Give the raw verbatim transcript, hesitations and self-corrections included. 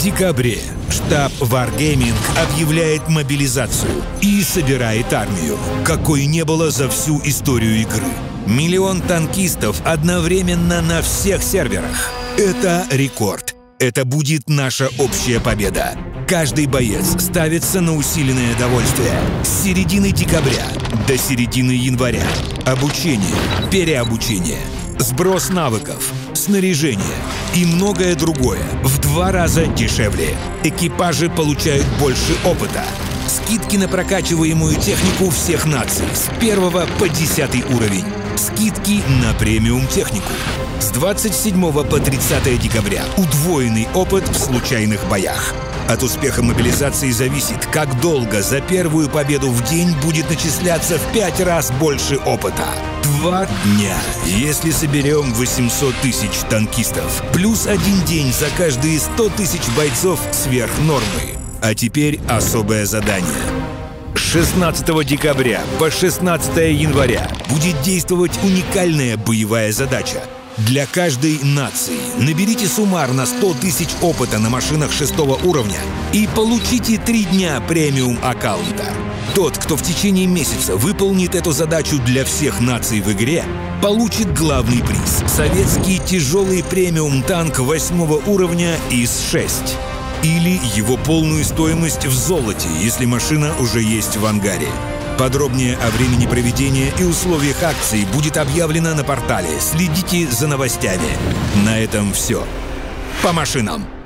декабре штаб Wargaming объявляет мобилизацию и собирает армию, какой не было за всю историю игры. Миллион танкистов одновременно на всех серверах. Это рекорд. Это будет наша общая победа. Каждый боец ставится на усиленное довольствие. С середины декабря до середины января. Обучение, переобучение, сброс навыков, снаряжение и многое другое в два раза дешевле. Экипажи получают больше опыта. Скидки на прокачиваемую технику всех наций с первого по десятый уровень. Скидки на премиум технику. С двадцать седьмого по тридцатое декабря удвоенный опыт в случайных боях. От успеха мобилизации зависит, как долго за первую победу в день будет начисляться в пять раз больше опыта. Два дня, если соберем восемьсот тысяч танкистов, плюс один день за каждые сто тысяч бойцов сверх нормы. А теперь особое задание. С шестнадцатого декабря по шестнадцатое января будет действовать уникальная боевая задача. Для каждой нации наберите суммарно сто тысяч опыта на машинах шестого уровня и получите три дня премиум аккаунта. Тот, кто в течение месяца выполнит эту задачу для всех наций в игре, получит главный приз – советский тяжелый премиум танк восьмого уровня ИС шесть. Или его полную стоимость в золоте, если машина уже есть в ангаре. Подробнее о времени проведения и условиях акции будет объявлено на портале. Следите за новостями. На этом все. По машинам!